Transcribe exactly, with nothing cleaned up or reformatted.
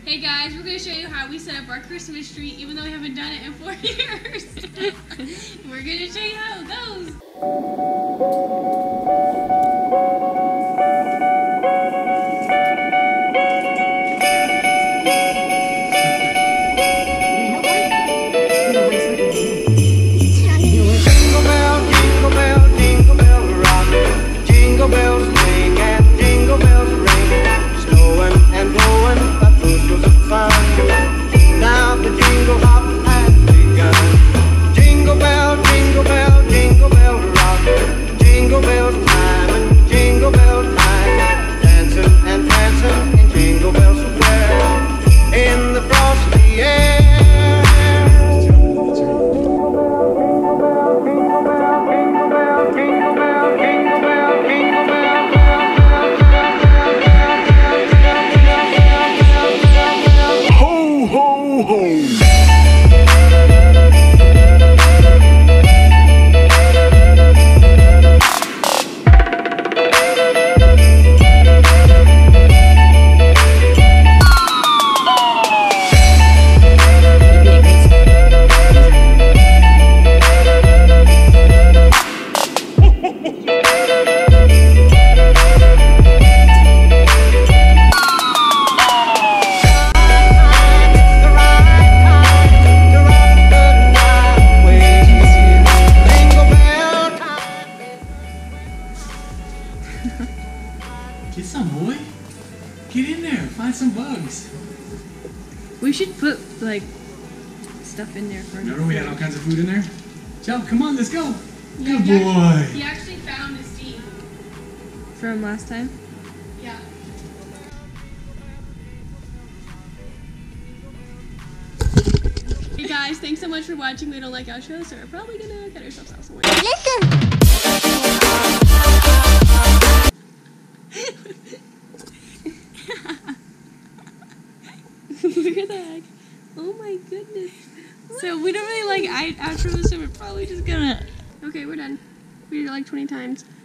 Hey guys, we're going to show you how we set up our Christmas tree even though we haven't done it in four years. We're going to show you how it goes. Jingle bell, jingle bell, jingle bell rock. Jingle bells ring and jingle bells ring. Snowing and blowing, but bushels of fun. Now the jingle hop has begun. Jingle bell, jingle bell, jingle bell rock. Jingle bells time and jingle bell time. Dancing and prancing in Jingle Bell Square. In the frosty air. Get some, boy. Get in there. Find some bugs. We should put, like, stuff in there for him. Remember we had all kinds of food in there? Jump, come on, let's go. Yeah, Good he boy. Actually, he actually found his teeth. From last time? Yeah. Hey guys, thanks so much for watching. We don't like outros, so we're probably gonna cut ourselves out somewhere. Look at that. Oh my goodness. So we don't really like outros, so we're probably just gonna... Okay, we're done. We did it like twenty times.